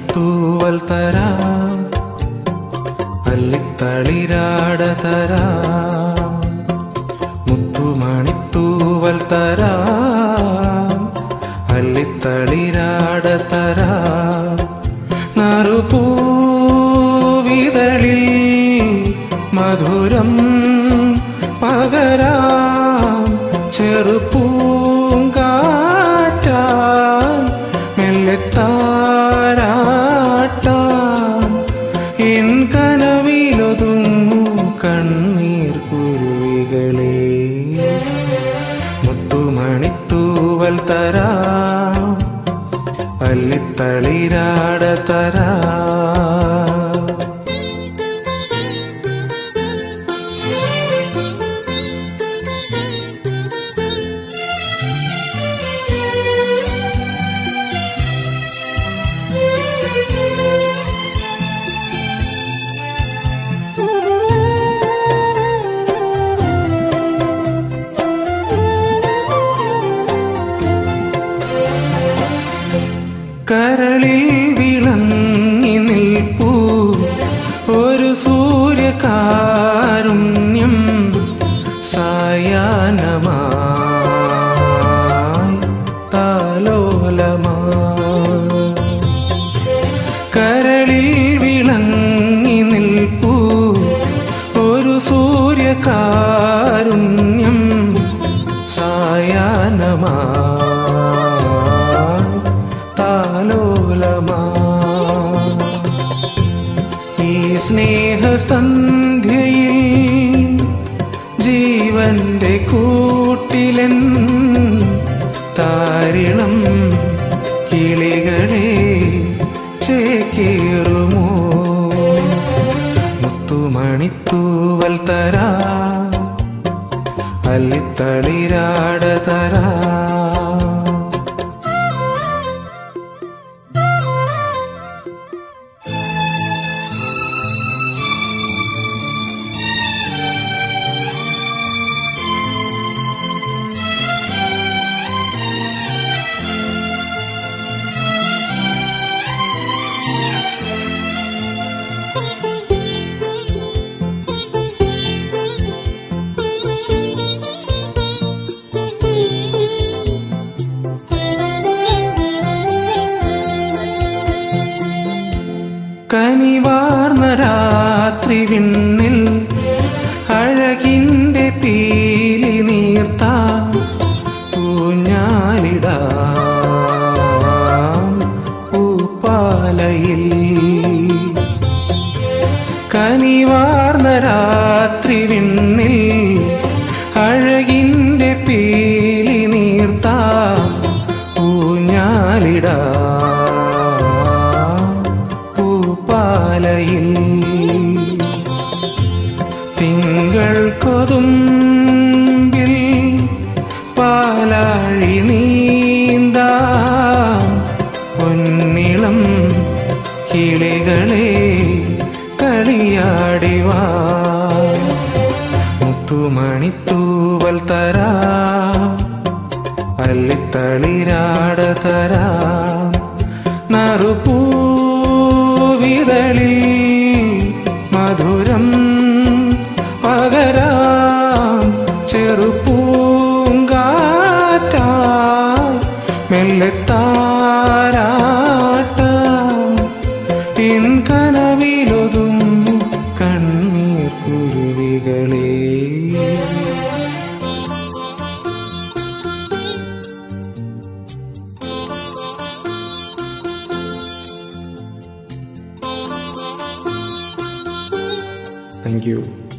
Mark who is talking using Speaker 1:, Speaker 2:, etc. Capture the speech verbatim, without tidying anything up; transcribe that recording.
Speaker 1: മുത്തുമണിത്തൂവൽ തരാം, അല്ലിത്തളിരാട തരാം. മുത്തുമണിത്തൂവൽ തരാം, അല്ലിത്തളിരാട തരാം. നറുപൂവിതളിൽ മധുരം പകരാം, ചെറുപൂങ്കാറ്റാൻ മെല്ലെത്താരാട്ടാൻ. എൻ കനവിലൊതുങ്ങൂ കണ്ണീർ കുരുവികളെ. മുത്തുമണിത്തൂവൽ തരാം, അല്ലിത്തളിരാട തരാം. കരളിൽ വിളങ്ങി നിൽപ്പൂ ഒരു സൂര്യകാരുണ്യം, സായാഹ്നമായി താലോലമായി. കരളിൽ വിളങ്ങി നിൽപ്പൂ ഒരു സൂര്യകാരുണ്യം, സായാഹ്നമായി ഈ സ്നേഹസന്ധ്യയിൽ ജീവന്റെ കൂട്ടിലൻ താരിളം കിളികളെ ചേക്കേറുമോ. മുത്തുമണിത്തൂവൽ തരാം, അല്ലിത്തളിരാട തരാം. കനിവാർന്ന രാത്രി വിണ്ണിൽ അഴകിൻ്റെ പീലി നീർത്താം ഊഞ്ഞാലിടാം പൂപ്പാലയിൽ. കനിവാർന്ന രാത്രി വിണ്ണിൽ അഴകിൻ്റെ പീലി നീർത്താം ഊഞ്ഞാലിടാം പാലയിൽ. തിങ്കൾ കൊതുമ്പിൽ പാലാഴി നീന്താം പൊന്നിളം കിളികളെ കളിയാടിവാ. മുത്തുമണിത്തൂവൽ തരാം, അല്ലിത്തളിരാട തരാം. നറുപൂ വിതളിൽ മധുരം പകരാം, ചെറുപൂങ്കാറ്റാൻ മെല്ലെത്താരാട്ടാൻ. എൻ കനവിലൊതുങ്ങൂ കണ്ണീർ കുരുവികളെ. Thank you.